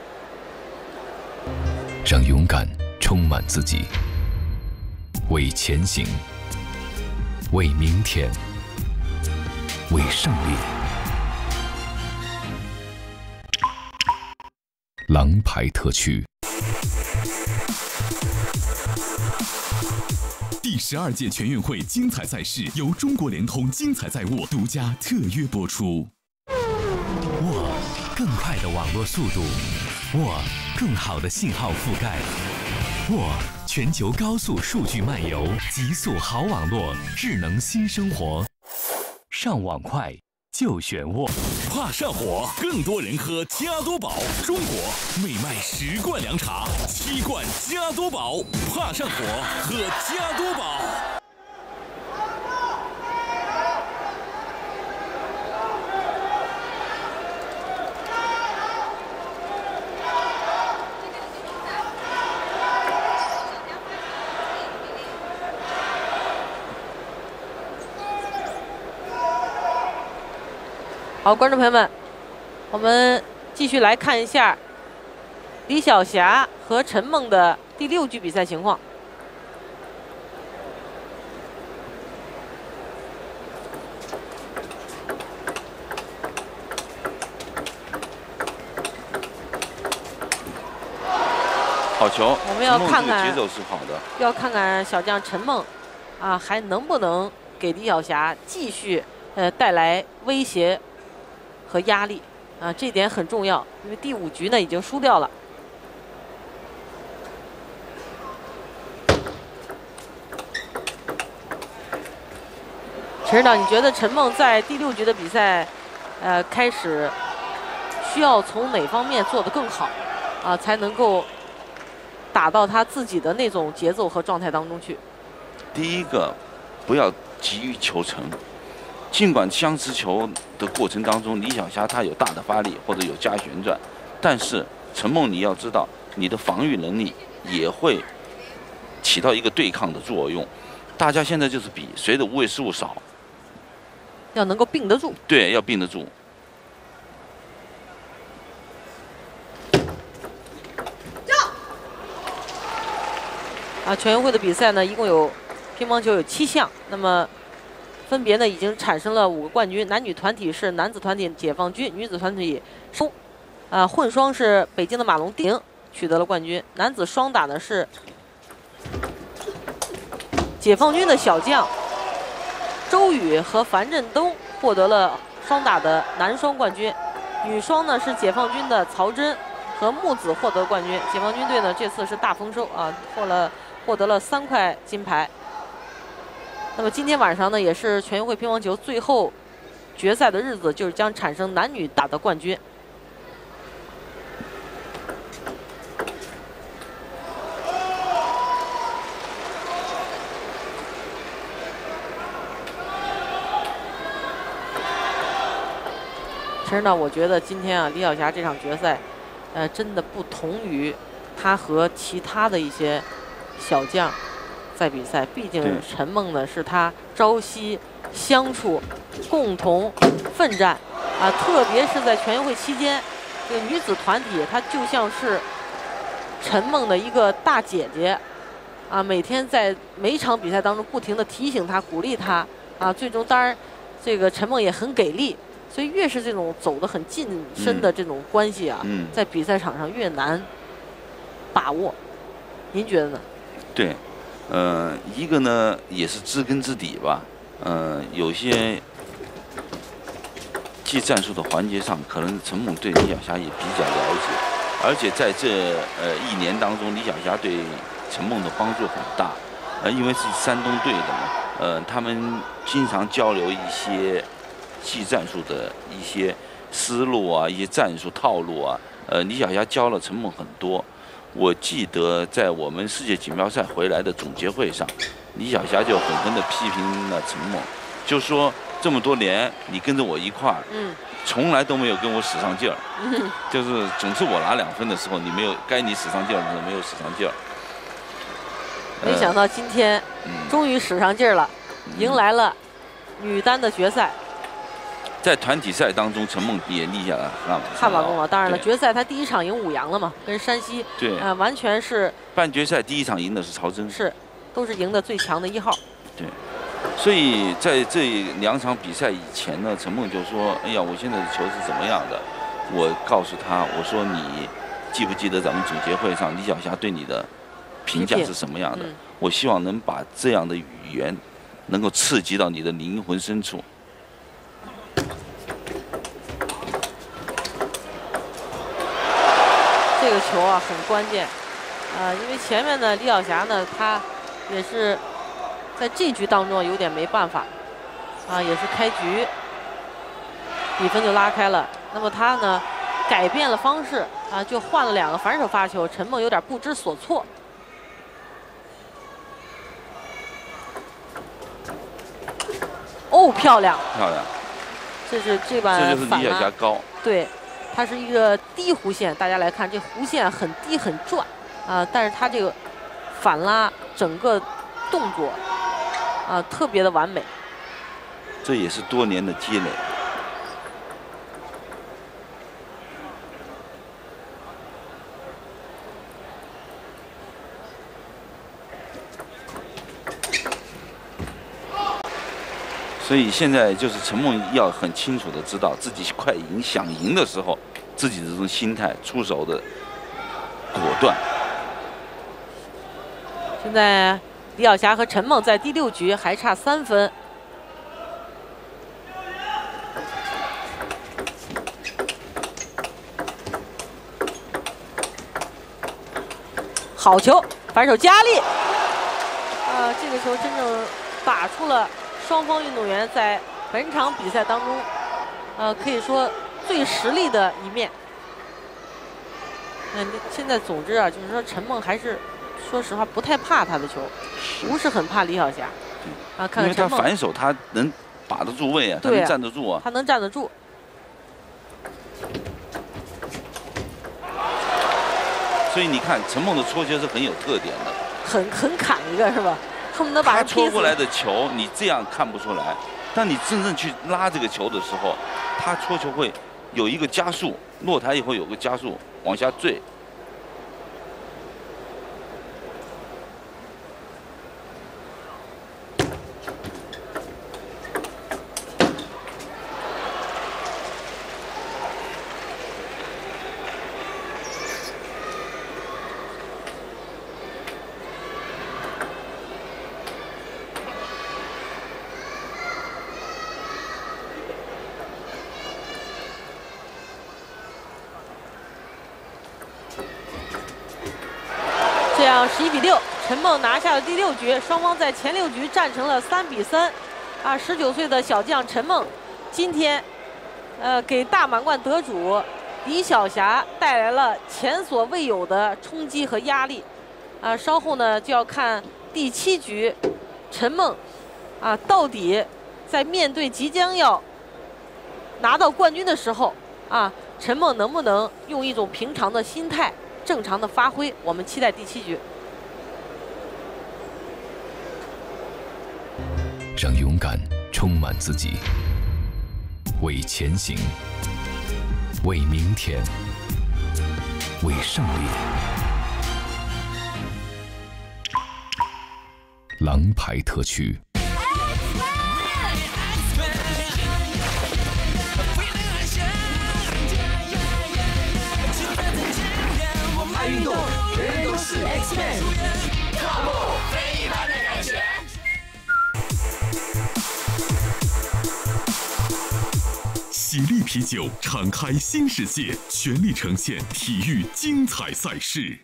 让勇敢充满自己，为前行，为明天，为胜利。狼牌特区。 第十二届全运会精彩赛事由中国联通精彩在握独家特约播出。 握更快的网络速度，握更好的信号覆盖，握全球高速数据漫游，极速好网络，智能新生活。上网快就选握。 怕上火，更多人喝加多宝。中国每卖十罐凉茶，七罐加多宝。怕上火，喝加多宝。 好，观众朋友们，我们继续来看一下李晓霞和陈梦的第六局比赛情况。 好球！ 我们要看看节奏是好的， 要看看小将陈梦啊，还能不能给李晓霞继续呃带来威胁和压力啊，这点很重要，因为第五局呢已经输掉了。陈指导，你觉得陈梦在第六局的比赛，呃，开始需要从哪方面做得更好啊，才能够打到他自己的那种节奏和状态当中去。 第一个，不要急于求成。尽管相持球的过程当中，李晓霞她有大的发力或者有加旋转，但是陈梦你要知道，你的防御能力也会起到一个对抗的作用。大家现在就是比谁的无谓失误少， 要能够并得住。 对，要并得住。 啊，全运会的比赛呢，一共有乒乓球有七项，那么分别呢已经产生了五个冠军。男女团体是男子团体解放军，女子团体收，啊混双是北京的马龙丁取得了冠军。男子双打呢是解放军的小将周宇和樊振东获得了双打的男双冠军。女双呢是解放军的曹真和木子获得冠军。解放军队呢这次是大丰收啊，获了。获得了三块金牌。那么今天晚上呢，也是全运会乒乓球最后决赛的日子，就是将产生男女打的冠军。其实呢，我觉得今天啊，李晓霞这场决赛，呃，真的不同于她和其他的一些小将在比赛，毕竟陈梦呢是他朝夕相处、共同奋战啊，特别是在全运会期间，这个女子团体她就像是陈梦的一个大姐姐啊，每天在每一场比赛当中不停地提醒她、鼓励她啊，最终当然这个陈梦也很给力，所以越是这种走得很近身的这种关系啊， 嗯嗯、 在比赛场上越难把握。您觉得呢？ 对，呃，一个呢也是知根知底吧，呃，有些技战术的环节上，可能陈梦对李晓霞也比较了解，而且在这呃一年当中，李晓霞对陈梦的帮助很大，呃，因为是山东队的嘛，呃，他们经常交流一些技战术的一些思路啊，一些战术套路啊，呃，李晓霞教了陈梦很多。我记得在我们世界锦标赛回来的总结会上，李晓霞就狠狠地批评了陈梦，就说这么多年你跟着我一块儿， 嗯， 从来都没有跟我使上劲儿， 嗯， 就是总是我拿两分的时候，你没有该你使上劲儿的时候没有使上劲儿。 没想到今天终于使上劲儿了， 嗯、 迎来了女单的决赛。 在团体赛当中，陈梦也立下了汗马功劳。当然了，决赛他第一场赢武阳了嘛，跟山西， 对， 啊、呃，完全是半决赛第一场赢的是曹真， 是，都是赢的最强的一号。 对，所以在这两场比赛以前呢，陈梦就说：“哎呀，我现在的球是怎么样的？”我告诉他，我说：“你记不记得咱们总结会上李晓霞对你的评价是什么样的？ 嗯、 我希望能把这样的语言能够刺激到你的灵魂深处。” 这个球啊很关键，啊、呃，因为前面呢李晓霞呢，她也是在这局当中有点没办法，啊，也是开局比分就拉开了。那么她呢改变了方式啊，就换了两个反手发球，陈梦有点不知所措。哦，漂亮， 漂亮， 这是这把这就是李晓霞高， 对。它是一个低弧线，大家来看，这弧线很低很转，啊、呃，但是它这个反拉整个动作啊、呃、特别的完美。 这也是多年的积累。所以现在就是陈梦要很清楚的知道自己快赢、想赢的时候，自己的这种心态、出手的果断。 现在李晓霞和陈梦在第六局还差三分。好球，反手加力！啊，这个球真正打出了双方运动员在本场比赛当中，呃，可以说最实力的一面。 那现在总之啊，就是说陈梦还是说实话不太怕他的球，不是很怕李晓霞。啊，看看因为他陈梦， 反手他能把得住位啊，他对啊能站得住啊。 他能站得住。 所以你看陈梦的搓球是很有特点的， 很很砍一个是吧？恨不得把他人劈死。 戳过来的球你这样看不出来，当你真正去拉这个球的时候，他戳球会有一个加速，落台以后有个加速往下坠。 这样十一比六，陈梦拿下了第六局，双方在前六局战成了三比三。啊，十九岁的小将陈梦，今天，呃，给大满贯得主李晓霞带来了前所未有的冲击和压力。啊，稍后呢就要看第七局，陈梦，啊，到底在面对即将要拿到冠军的时候，啊，陈梦能不能用一种平常的心态？正常的发挥，我们期待第七局。 让勇敢充满自己，为前行，为明天，为胜利。狼牌特区。 运动，人人都是 X-Men， 靠过非一般的感觉。 喜力啤酒敞开新世界，全力呈现体育精彩赛事。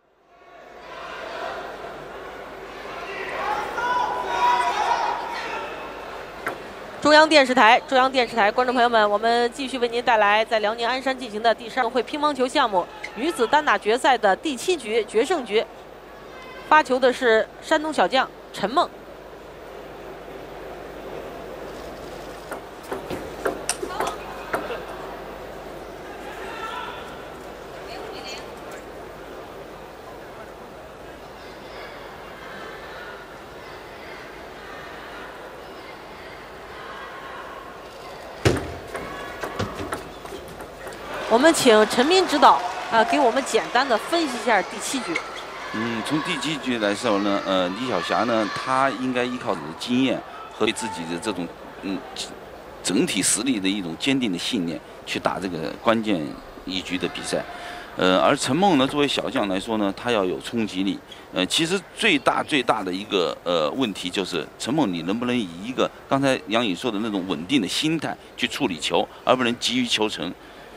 中央电视台，中央电视台，观众朋友们，我们继续为您带来在辽宁鞍山进行的第十二回乒乓球项目女子单打决赛的第七局决胜局。发球的是山东小将陈梦。我们请陈斌指导啊，给我们简单的分析一下第七局。 嗯，从第七局来说呢，呃，李晓霞呢，她应该依靠自己的经验和对自己的这种嗯整体实力的一种坚定的信念，去打这个关键一局的比赛。呃，而陈梦呢，作为小将来说呢，她要有冲击力。呃，其实最大最大的一个呃问题就是陈梦，你能不能以一个刚才杨颖说的那种稳定的心态去处理球，而不能急于求成。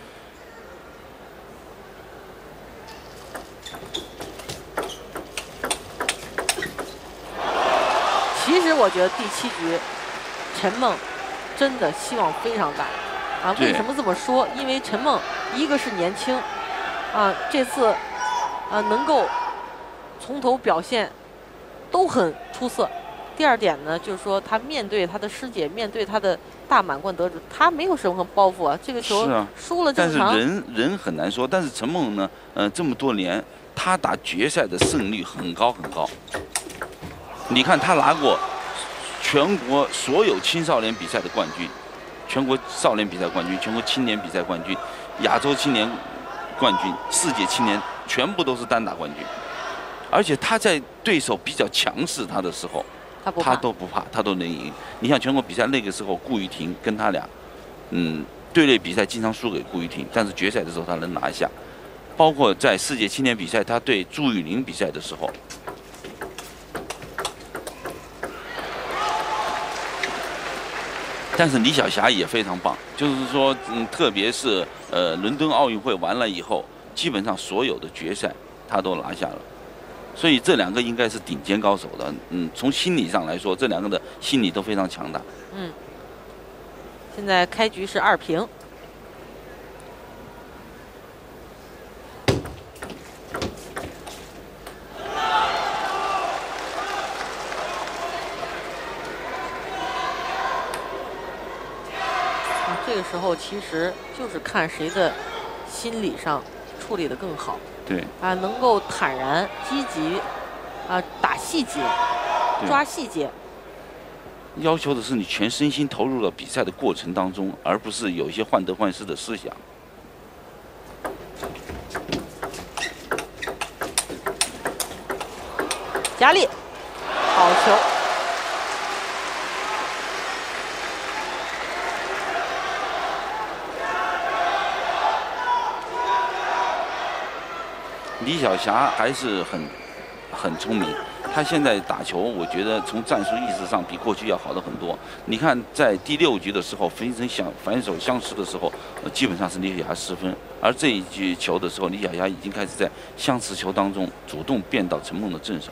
其实我觉得第七局，陈梦真的希望非常大啊！为什么这么说？因为陈梦一个是年轻，啊，这次啊能够从头表现都很出色。第二点呢，就是说他面对他的师姐，面对他的大满贯得主，他没有什么包袱啊。这个球输了正常。 但是人人很难说。但是陈梦呢，呃，这么多年他打决赛的胜率很高很高。你看他拿过全国所有青少年比赛的冠军，全国少年比赛冠军，全国青年比赛冠军，亚洲青年冠军，世界青年全部都是单打冠军。而且他在对手比较强势他的时候， 他不他都不怕，他都能赢。你像全国比赛那个时候，顾玉婷跟他俩，嗯，队内比赛经常输给顾玉婷，但是决赛的时候他能拿下。包括在世界青年比赛，他对朱雨玲比赛的时候。但是李晓霞也非常棒，就是说，嗯，特别是呃伦敦奥运会完了以后，基本上所有的决赛他都拿下了，所以这两个应该是顶尖高手的。嗯，从心理上来说，这两个的心理都非常强大。 嗯，现在开局是二平。 时候其实就是看谁的心理上处理得更好。 对啊，能够坦然、积极，啊，打细节，抓细节。 要求的是你全身心投入了比赛的过程当中，而不是有一些患得患失的思想。 佳丽，好球！ 李晓霞还是很很聪明，她现在打球，我觉得从战术意识上比过去要好的很多。你看，在第六局的时候，分成相反手相持的时候，呃，基本上是李晓霞失分，而这一局球的时候，李晓霞已经开始在相持球当中主动变到陈梦的阵上。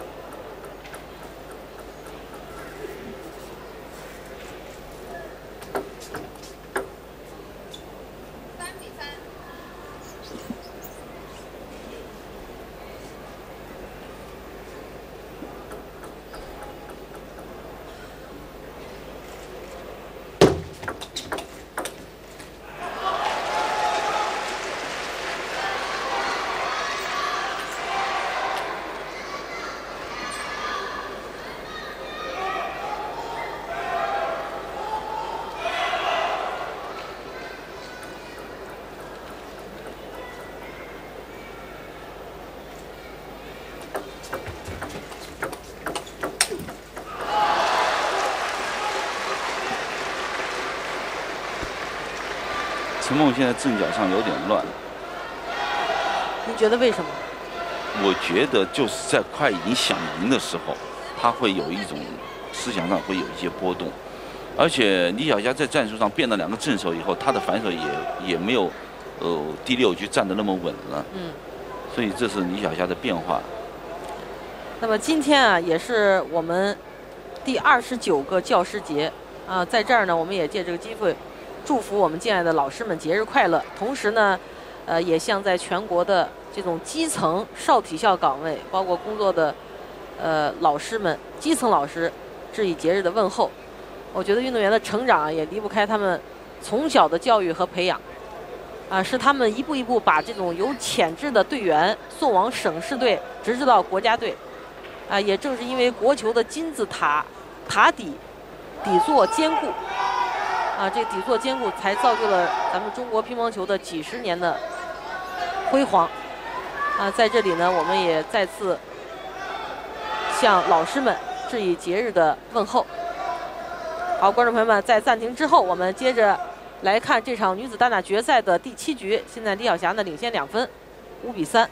陈梦现在阵脚上有点乱， 你觉得为什么？ 我觉得就是在快已经想赢的时候，他会有一种思想上会有一些波动，而且李晓霞在战术上变了两个正手以后，他的反手也也没有，呃，第六局站得那么稳了。 嗯， 所以这是李晓霞的变化。 那么今天啊，也是我们第二十九个教师节啊，在这儿呢，我们也借这个机会。祝福我们敬爱的老师们节日快乐！同时呢，呃，也向在全国的这种基层少体校岗位，包括工作的呃老师们、基层老师，致以节日的问候。我觉得运动员的成长也离不开他们从小的教育和培养，啊，是他们一步一步把这种有潜质的队员送往省市队，直至到国家队。啊，也正是因为国球的金字塔塔底底座坚固。啊，这底座坚固才造就了咱们中国乒乓球的几十年的辉煌。啊，在这里呢，我们也再次向老师们致以节日的问候。好，观众朋友们，在暂停之后，我们接着来看这场女子单打决赛的第七局。现在李晓霞呢领先两分，五比三。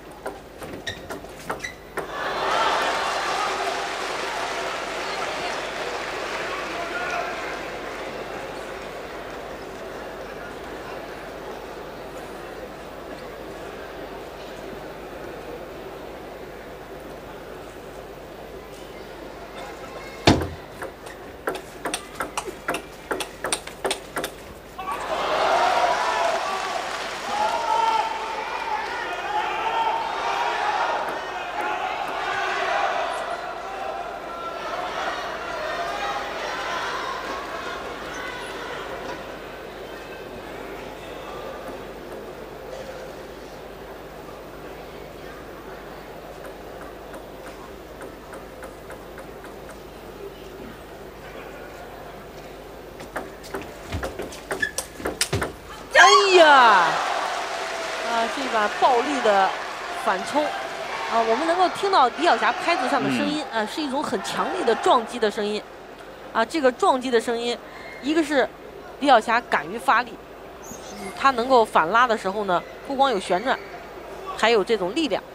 哎呀，啊，这把暴力的反冲，啊，我们能够听到李晓霞拍子上的声音，啊，是一种很强力的撞击的声音，啊，这个撞击的声音，一个是李晓霞敢于发力，嗯，她能够反拉的时候呢，不光有旋转，还有这种力量。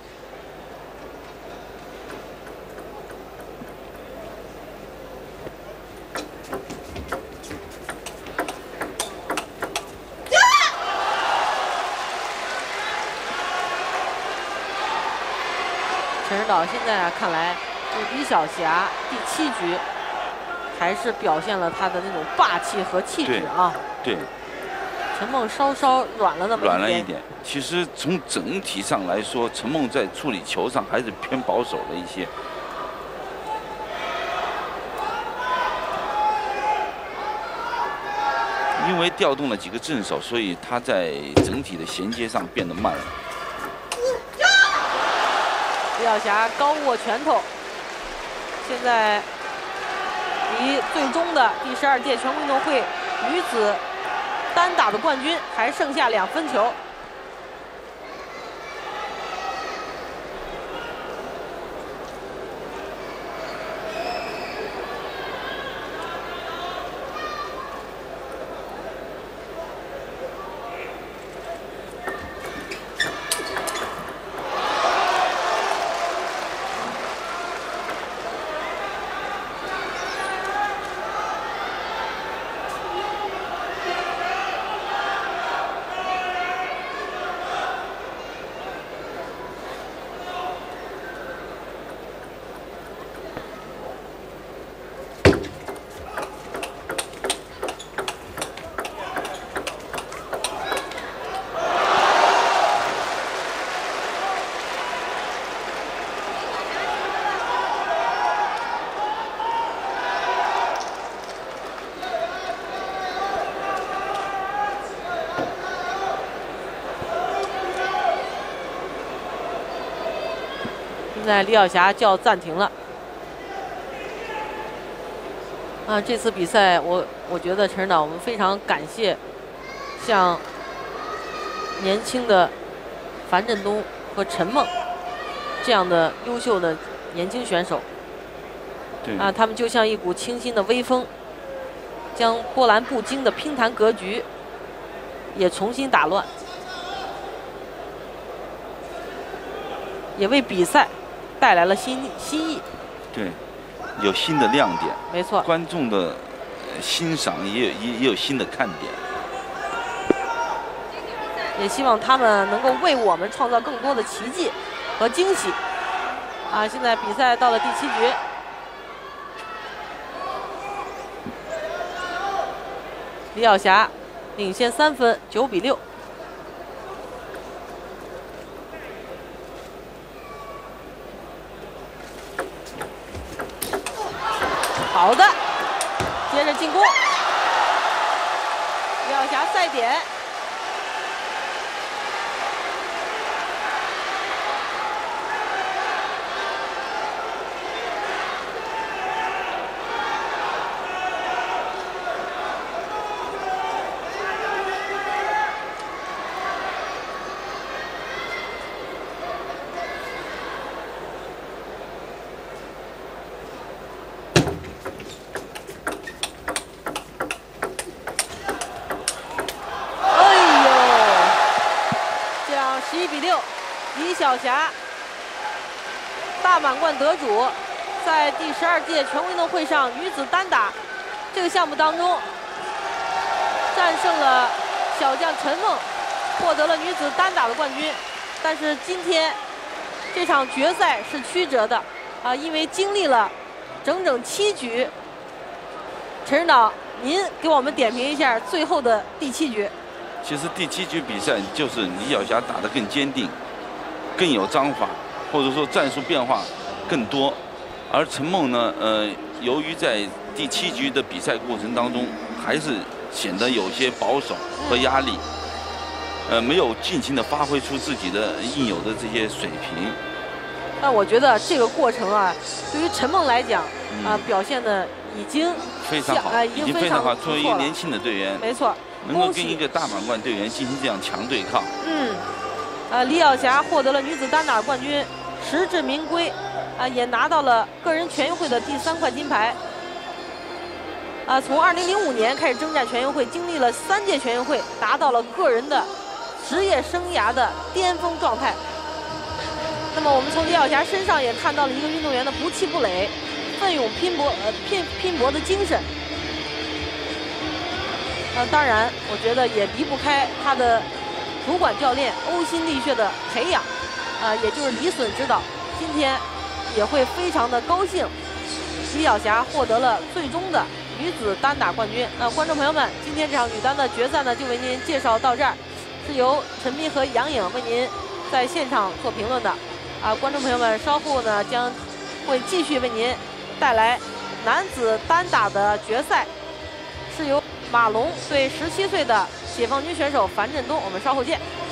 陈指导现在啊，看来就李晓霞第七局还是表现了她的那种霸气和气质啊。 对。 陈梦稍稍软了那么一点。 软了一点。其实从整体上来说，陈梦在处理球上还是偏保守了一些。因为调动了几个正手，所以他在整体的衔接上变得慢了。 李晓霞高握拳头，现在离最终的第十二届全国运动会女子单打的冠军还剩下两分球。现在李晓霞叫暂停了。啊，这次比赛我我觉得陈指导我们非常感谢像年轻的樊振东和陈梦这样的优秀的年轻选手。 对啊，他们就像一股清新的微风，将波澜不惊的乒坛格局也重新打乱，也为比赛带来了新新意。 对，有新的亮点。 没错， 观众的欣赏也有也也有新的看点。 也希望他们能够为我们创造更多的奇迹和惊喜。啊，现在比赛到了第七局，李晓霞领先三分，九比六。好的，接着进攻，李晓霞赛点。李晓霞，大满贯得主，在第十二届全国运动会上女子单打这个项目当中，战胜了小将陈梦，获得了女子单打的冠军。但是今天这场决赛是曲折的啊，因为经历了整整七局。陈指导，您给我们点评一下最后的第七局。 其实第七局比赛就是李晓霞打得更坚定，更有章法，或者说战术变化更多。而陈梦呢，呃，由于在第七局的比赛过程当中，还是显得有些保守和压力，呃，没有尽情的发挥出自己的应有的这些水平。 但我觉得这个过程啊，对于陈梦来讲，啊、呃，表现的已经非常好， 呃、 已经非常好。作为一个年轻的队员， 没错。 能够跟一个大满贯队员进行这样强对抗， 嗯，呃，李晓霞获得了女子单打冠军，实至名归，啊、呃，也拿到了个人全运会的第三块金牌。啊、呃，从二零零五年开始征战全运会，经历了三届全运会，达到了个人的职业生涯的巅峰状态。那么，我们从李晓霞身上也看到了一个运动员的不气不馁、奋勇拼搏呃拼拼搏的精神。呃，当然，我觉得也离不开他的主管教练欧心沥血的培养，啊、呃，也就是李隼指导。今天也会非常的高兴，李晓霞获得了最终的女子单打冠军。那观众朋友们，今天这场女单的决赛呢，就为您介绍到这儿，是由陈斌和杨颖为您在现场做评论的。啊，观众朋友们，稍后呢将会继续为您带来男子单打的决赛，是由。 马龙对十七岁的解放军选手樊振东。我们稍后见。